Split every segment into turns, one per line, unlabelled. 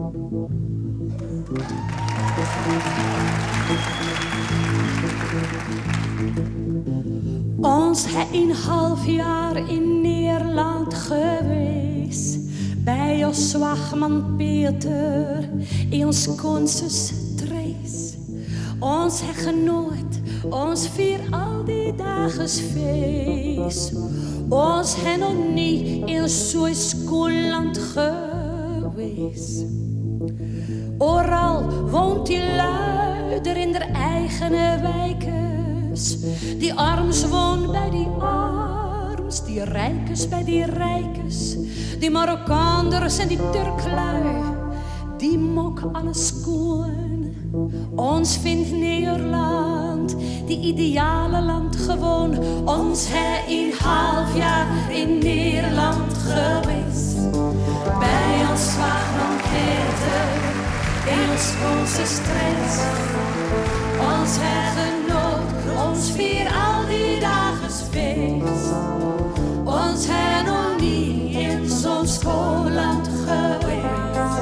Ons hij een half jaar in Nederland geweest, bij ons zwachtman Peter, in ons konsus Trees. Ons hij genoot, ons vier al die dagen feest. Ons hij nog niet in zo'n schoolland geweest. Overal woont die luider in der eigen wijkes. Die arms woont bij die arms, die rijkes bij die rijkes. Die Marokkaanders en die Turklui, die mok alles schoon. Ons vindt Nederland, die ideale land gewoon. Ons hij een half jaar in Nederland geweest. Bij ons zwachtman Peter, in ons onze stress. Ons hij genoot, ons vier al die dagen feest. Ons hij nog niet in zo'n schoolland geweest.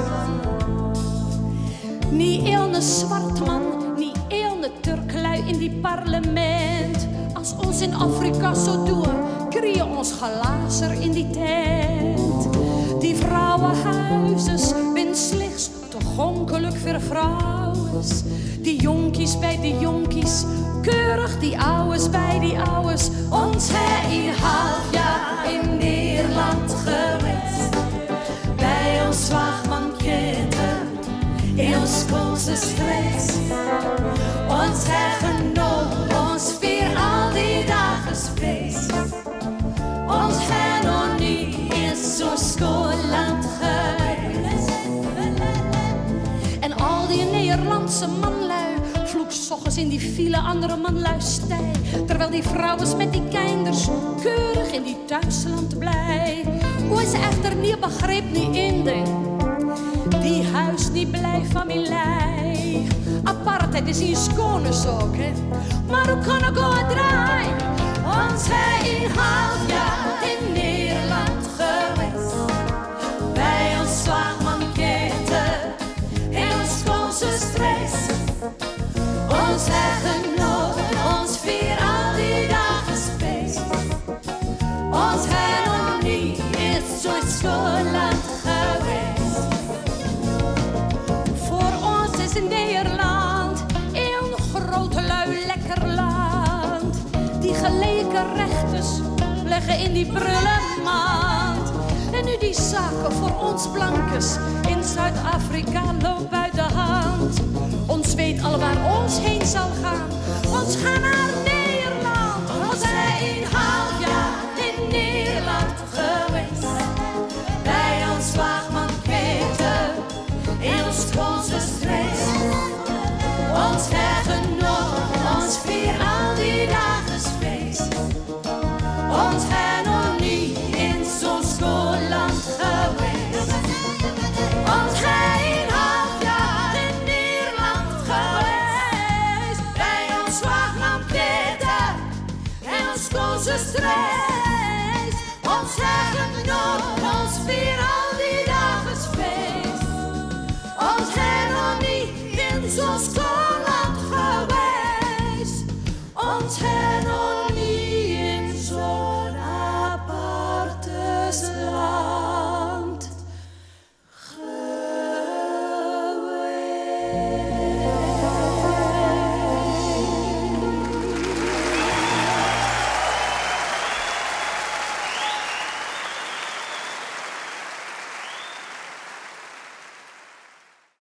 Niet een zwart man, niet een Turklui in die parlement. Als ons in Afrika zo doen, kregen ons glazer in die tent. Die vrouwenhuizes ben slechts toegankelijk voor vrouwen. Die jonkies bij die jonkies, keurig die ouwes bij die ouwes. Ons hij een half jaar in Nederland geweest. Bij ons zwachtman Peter, in ons konsus Trees. Ons hij genoot, ons vier al die dagen feest. Ons hij nog niet in zo'n schoolland geweest. En al die Nederlandse manlui vloek 's ochtends in die file andere manlui stij. Terwijl die vrouwen met die kinders keurig in die thuisland blij. Hoe is echter niet begreep niet in de die huis niet blij familie. Apartheid is hier schoones ook, hè. Maar hoe kan ik ook draaien? Ons hij een half jaar in Nederland geweest. Bij ons zwachtman Peter, in ons konsus Trees. Ons hij genoot, ons vier al die dagen feest. Ons hij nog niet in zo'n schoolland geweest. Voor ons is in Nederland een grote lui lekker land. Die gelijke rechters leggen in die prullenmand. En nu die zaken voor ons blankes in Zuid-Afrika loopt uit de hand. Ons weet al waar ons heen zal gaan. Ons gaan naar Nederland. Ons hij een half jaar in Nederland geweest. Bij ons zwachtman Peter, in ons konsus Trees. Ons hij genoot, ons vier al die dagen feest. Ons hij nog niet in zo'n schoolland geweest. Ons hij een half jaar in Nederland geweest. Bij ons zwachtman Peter, in ons konsus Trees.